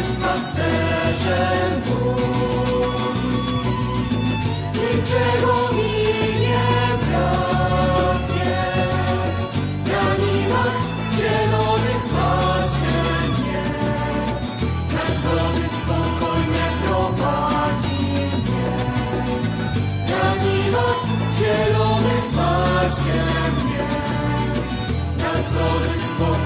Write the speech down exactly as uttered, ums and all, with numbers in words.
jest pasterzem Bóg. Niczego mi nie braknie, na niwach zielonych pasie mnie, nad wody spokojnie prowadzi mnie. Na niwach zielonych pasie mnie, nad wody spokojnie